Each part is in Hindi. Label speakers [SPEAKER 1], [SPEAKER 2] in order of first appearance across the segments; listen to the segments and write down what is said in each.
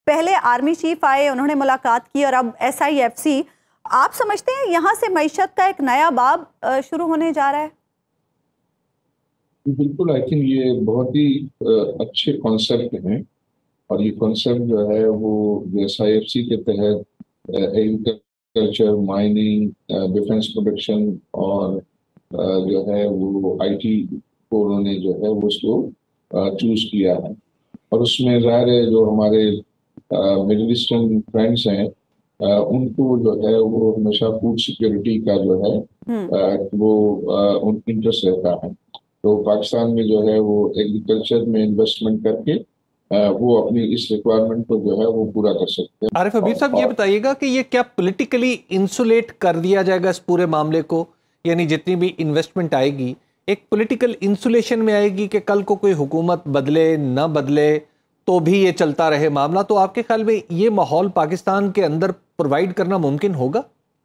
[SPEAKER 1] पहले आर्मी चीफ आए, उन्होंने मुलाकात की और अब SIFC। आप समझते हैं यहाँ से मईशत का एक नया बाब शुरू होने जा रहा है?
[SPEAKER 2] बिल्कुल, आई थिंक ये बहुत ही अच्छे कॉन्सेप्ट हैं। और ये कॉन्सेप्ट जो है वो SIFC के तहत एग्रीकल्चर, माइनिंग, डिफेंस प्रोडक्शन और जो है वो IT को उन्होंने जो है वो उसको चूज किया है। और उसमें ज़ाहिर है जो हमारे मिडिल ईस्टर्न फ्रेंड्स हैं, उनको जो है वो हमेशा फूड सिक्योरिटी का जो है वो उन इंटरेस्ट रहता है। तो पाकिस्तान में जो है वो एग्रीकल्चर में इन्वेस्टमेंट करके वो अपनी इस रिक्वायरमेंट को जो है वो पूरा कर सकते हैं।
[SPEAKER 3] आरिफ हबीब साहब, ये बताइएगा कि ये क्या पॉलिटिकली इंसुलेट कर दिया जाएगा इस पूरे मामले को? यानी जितनी भी इन्वेस्टमेंट आएगी एक पॉलिटिकल इंसुलेशन में आएगी कि कल को कोई हुकूमत बदले ना बदले तो भी ये चलता रहे मामला। तो आपके ख्याल में ये माहौल पाकिस्तान के अंदर प्रोवाइड करना मुमकिन होगा?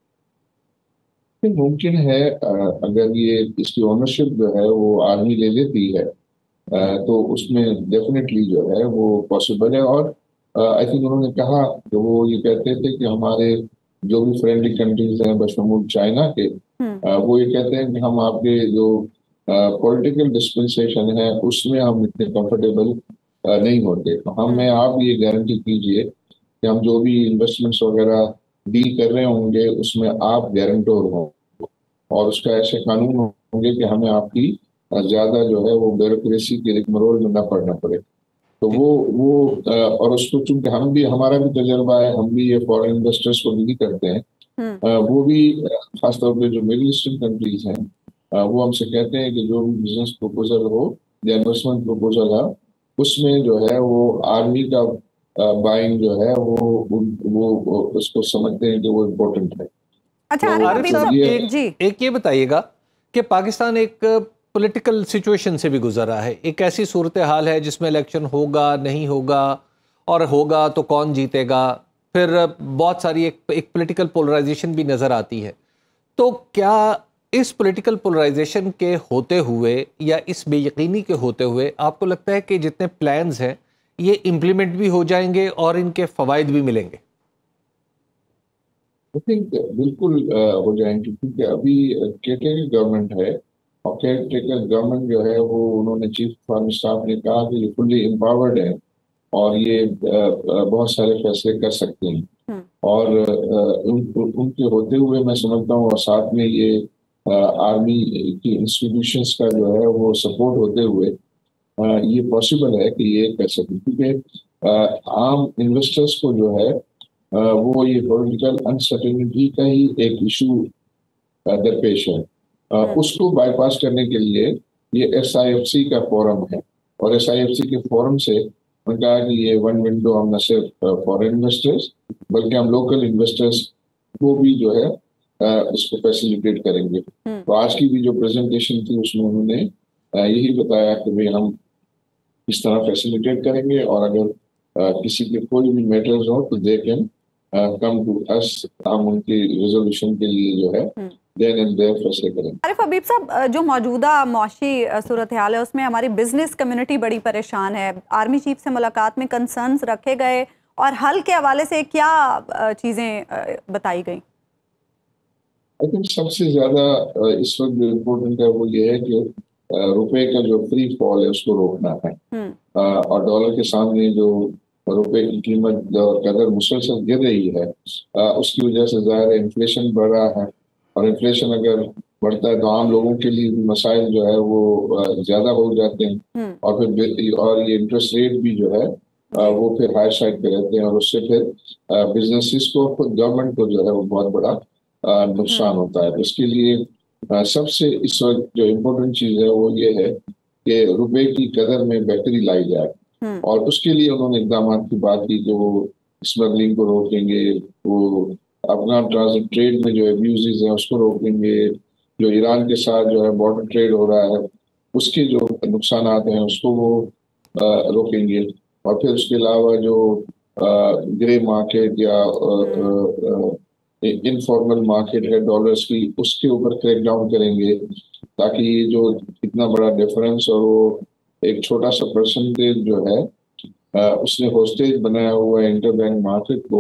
[SPEAKER 2] मुमकिन है, अगर ये इसकी ओनरशिप जो है वो आर्मी ले लेती है तो उसमें डेफिनेटली जो है वो पॉसिबल है। और आई थिंक उन्होंने कहा कि वो ये कहते थे कि हमारे जो भी फ्रेंडली कंट्रीज हैं बशमूल चाइना के, वो ये कहते हैं कि हम आपके जो पॉलिटिकल डिस्पेंसेशन है उसमें हम इतने कंफर्टेबल नहीं होते। तो हमें आप ये गारंटी कीजिए कि हम जो भी इन्वेस्टमेंट्स वगैरह डील कर रहे होंगे उसमें आप गारंटर हों और उसका ऐसे कानून होंगे कि हमें आपकी ज्यादा जो है वो ब्यूरोक्रेसी के रिगमरोल में न पड़ना पड़े। तो वो और उसको चूंकि हम भी, हमारा भी तजर्बा है, हम भी ये फॉरेन इन्वेस्टर्स को डील करते हैं, वो भी खासतौर पे जो मिडिल ईस्टर्न कंट्रीज हैं वो हमसे कहते हैं कि जो भी बिजनेस प्रपोजल हो या इन्वेस्टमेंट प्रपोजल है उसमें जो है वो आर्मी का बाइंग जो है वो उसको समझते हैं कि वो इम्पोर्टेंट है।
[SPEAKER 1] अच्छा
[SPEAKER 3] आरिफ साहब, एक ये बताइएगा कि पाकिस्तान एक पॉलिटिकल सिचुएशन से भी गुजर रहा है। एक ऐसी सूरत हाल है जिसमें इलेक्शन होगा नहीं होगा, और होगा तो कौन जीतेगा, फिर बहुत सारी एक पॉलिटिकल पोलराइजेशन भी नज़र आती है। तो क्या इस पॉलिटिकल पोलराइजेशन के होते हुए या इस बेयकीनी के होते हुए आपको लगता है कि जितने प्लान्स हैं ये इम्प्लीमेंट भी हो जाएंगे और इनके फ़वाइद भी मिलेंगे?
[SPEAKER 2] आई थिंक बिल्कुल हो जाएंगे, क्योंकि अभी केयर गवर्नमेंट है और केयर गवर्नमेंट जो है वो उन्होंने चीफ ऑफ स्टाफ ने कहा कि ये फुल्ली एम्पावर्ड है और ये बहुत सारे फैसले कर सकते हैं। और उनके होते हुए मैं समझता हूँ, और साथ में ये आर्मी की इंस्टीट्यूशंस का जो है वो सपोर्ट होते हुए ये पॉसिबल है कि ये कर सकें। क्योंकि आम इन्वेस्टर्स को जो है वो ये पॉलिटिकल अनसर्टेनिटी का ही एक इशू दरपेश है। उसको बाईपास करने के लिए ये SIFC का फोरम है और SIFC के फोरम से उन्होंने कहा कि ये वन विंडो हम न सिर्फ फॉरेन इन्वेस्टर्स बल्कि हम लोकल इन्वेस्टर्स को भी जो है इसको फैसिलिटेट करेंगे। तो आज की भी जो प्रेजेंटेशन थी उसमें उन्होंने यही बताया कि भाई हम इस तरह फैसिलिटेट करेंगे और अगर किसी के कोई भी मैटर्स हो तो they can come to us, हम उनकी रिजोल्यूशन के लिए जो है देन एंड देयर फैसले करेंगे।
[SPEAKER 1] आरिफ हबीब साहब, जो मौजूदा मौशी सूरत हाल है उसमें हमारी बिजनेस कम्युनिटी बड़ी परेशान है। आर्मी चीफ से मुलाकात में कंसर्न्स रखे गए और हल के हवाले से क्या चीज़ें बताई गई?
[SPEAKER 2] आई थिंक सबसे ज़्यादा इस वक्त जो इम्पोर्टेंट है वो ये है कि रुपए का जो फ्री फॉल है उसको रोकना है। और डॉलर के सामने जो रुपए की कीमत कदर मुसलसल गिर रही है उसकी वजह से ज़ाहिर है इन्फ्लेशन बढ़ रहा है। और इन्फ्लेशन अगर बढ़ता है तो आम लोगों के लिए भी मसाइल जो है वो ज़्यादा हो जाते हैं और फिर और ये इंटरेस्ट रेट भी जो है वो फिर हाई साइड पे रहते हैं और उससे फिर बिजनेसेस को, गवर्नमेंट को जो है वो बहुत बड़ा नुकसान होता है। तो इसके लिए सबसे इस वक्त जो इम्पोर्टेंट चीज़ है वो ये है कि रुपए की कदर में बेहतरी लाई जाए और उसके लिए उन्होंने इकदाम की बात की कि वो स्मगलिंग को रोकेंगे, वो अपना ट्रांजिट ट्रेड में जो एब्यूज़ है उसको रोकेंगे, जो ईरान के साथ जो है बॉर्डर ट्रेड हो रहा है उसके जो नुकसान हैं उसको वो रोकेंगे। और फिर उसके अलावा जो ग्रे मार्केट या इनफॉर्मल मार्केट है डॉलर्स की उसके ऊपर क्रैक डाउन करेंगे ताकि ये जो इतना बड़ा डिफरेंस और वो एक छोटा सा परसेंटेज जो है उसने होस्टेज बनाया हुआ है इंटर बैंक मार्केट को,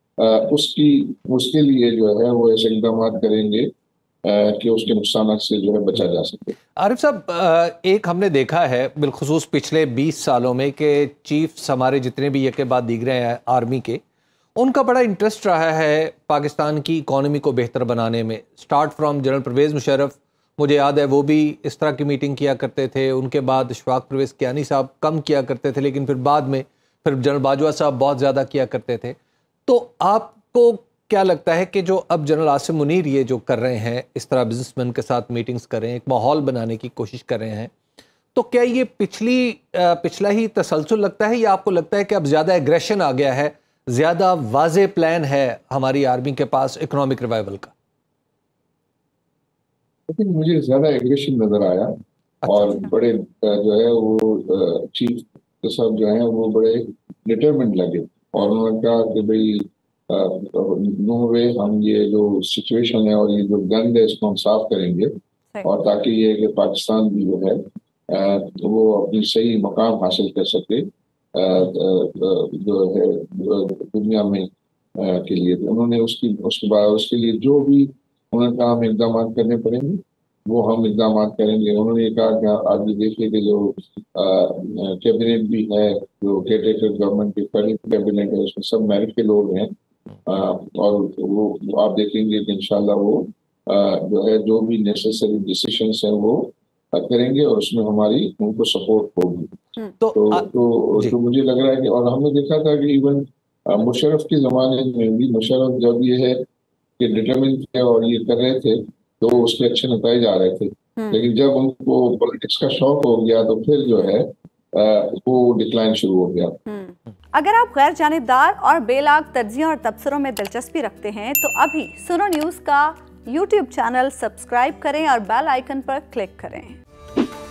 [SPEAKER 2] उसके लिए जो है वो ऐसे इकदाम करेंगे कि उसके नुकसान से जो है बचा जा सके।
[SPEAKER 3] आरिफ साहब, एक हमने देखा है बिलखुसूस पिछले 20 सालों में कि चीफ्स हमारे जितने भी ये के बाद दिख रहे हैं आर्मी के, उनका बड़ा इंटरेस्ट रहा है पाकिस्तान की इकॉनमी को बेहतर बनाने में। Start from general Pervez Musharraf, मुझे याद है वो भी इस तरह की मीटिंग किया करते थे। उनके बाद अशफाक परवेज़ कियानी साहब कम किया करते थे, लेकिन फिर बाद में फिर जनरल बाजवा साहब बहुत ज़्यादा किया करते थे। तो आपको क्या लगता है कि जो अब जनरल आसिम मुनीर ये जो कर रहे हैं, इस तरह बिजनेसमैन के साथ मीटिंग्स कर रहे हैं, एक माहौल बनाने की कोशिश कर रहे हैं, तो क्या ये पिछला ही तसलसल लगता है, या आपको लगता है कि अब ज़्यादा एग्रेशन आ गया है, ज़्यादा वाज़े प्लान है हमारी आर्मी के पास इकोनॉमिक रिवाइवल का?
[SPEAKER 2] लेकिन मुझे ज्यादा एग्रेशन नजर आया। और बड़े जो है वो चीफ के साथ जो है वो बड़े डिटरमिन्ड लगे, और उन्होंने कहा कि भाई नो वे, हम ये जो सिचुएशन है और ये जो गंद है इसको हम साफ करेंगे, और ताकि ये कि पाकिस्तान भी जो है तो वो अपनी सही मकाम हासिल कर सके जो है दुनिया में के लिए। उन्होंने उसके बाद उसके लिए जो भी उन्होंने कहा हम इकदाम करने पड़ेंगे, वो हम इकदाम करेंगे। उन्होंने कहा कि आज भी देखिए कि जो कैबिनेट भी है, जो केयरटेकर गवर्नमेंट की कैबिनेट है, उसमें सब मेरिट के लोग हैं, और वो आप देखेंगे कि इंशाल्लाह वो जो है जो भी नेसेसरी डिसीजंस हैं वो करेंगे, और उसमें हमारी उनको सपोर्ट होगी। तो मुझे लग रहा है कि, और हमने देखा था कि इवन मुशर्रफ के ज़माने में भी, मुशर्रफ जब ये है कि डिटरमिन थे और ये कर रहे थे तो उसके अच्छे नतीजे आ रहे थे, लेकिन जब उनको पॉलिटिक्स का शौक हो गया तो फिर जो है वो डिक्लाइन शुरू हो गया।
[SPEAKER 1] अगर आप गैर जानिबदार और बेलाग तज्जियों और तबसरों में दिलचस्पी रखते हैं तो अभी सुनो न्यूज़ का YouTube चैनल सब्सक्राइब करें और बेल आइकन पर क्लिक करें।